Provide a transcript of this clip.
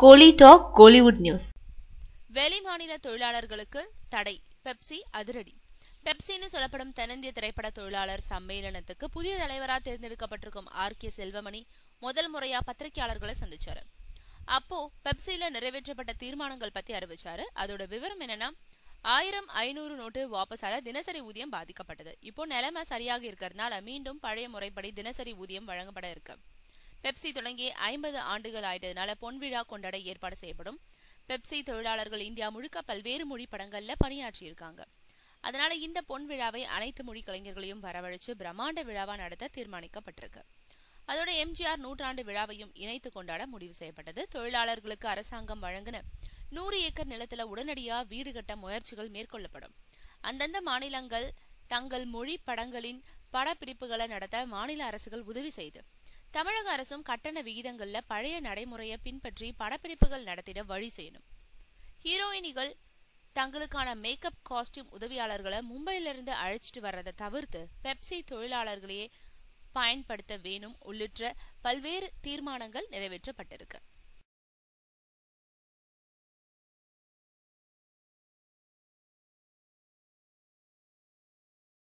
கோலி talk Kollywood news. வெளிமாநில தொழிலாளர்களுக்கு தடை, பெப்சி அதிரடி. பெப்சின்னு சொல்லப்படும் தென்னிந்திய திரைப்பட தொழிலாளர் சம்மேளனத்துக்கு புதிய தலைவராக தேர்ந்தெடுக்கப்பட்டிருக்கும் ஆர்.கே. செல்வமணி முதல் முறையா பத்திரிகையாளர்களை சந்திச்சாரு. அப்போ பெப்சில நிறைவேற்றப்பட்ட தீர்மானங்கள் பத்தி அறிவிச்சாரு. அதோட விவரம் என்னன்னா, 1500 நோட்டு வாபஸால தினசரி ஊதியம் பாதிக்கப்பட்டது. இப்போ நிலைமை சரியாக இருக்கிறதுனால மீண்டும் பழைய முறைப்படி தினசரி ஊதியம் வழங்கப்பட இருக்கு. பெப்சி தொடங்கி 50 ஆண்டுகள் ஆயிட்டதுனால பொன்விழா கொண்டாட ஏற்பாடு செய்யப்படும். பெப்சி தொழிலாளர்கள் இந்தியா முழுக்க பல்வேறு மொழி படங்கள்ல பணியாற்றி இருக்காங்க. அதனால இந்த பொன் விழாவை அனைத்து மொழி கலைஞர்களையும் வரவழைச்சு பிரம்மாண்ட விழாவா நடத்த தீர்மானிக்கப்பட்டிருக்கு. அதோட எம்ஜிஆர் நூற்றாண்டு விழாவையும் இணைத்து கொண்டாட முடிவு செய்யப்பட்டது. தொழிலாளர்களுக்கு அரசாங்கம் வழங்கின 100 ஏக்கர் நிலத்துல உடனடியா வீடு கட்ட முயற்சிகள் மேற்கொள்ளப்படும். அந்தந்த மாநிலங்கள் தங்கள் மொழி படங்களின் படப்பிடிப்புகளை நடத்த மாநில அரசுகள் உதவி செய்து, தமிழக அரசும் கட்டண விகிதங்கள்ல பழைய நடைமுறையை பின்பற்றி படப்பிடிப்புகள் நடத்திட வழி செய்யணும். ஹீரோயினிகள் தங்களுக்கான மேக்கப் காஸ்டியூம் உதவியாளர்களை மும்பையிலிருந்து அழைச்சிட்டு வர்றதை தவிர்த்து பெப்சி தொழிலாளர்களையே பயன்படுத்த வேணும் உள்ளிட்ட பல்வேறு தீர்மானங்கள் நிறைவேற்றப்பட்டிருக்கு.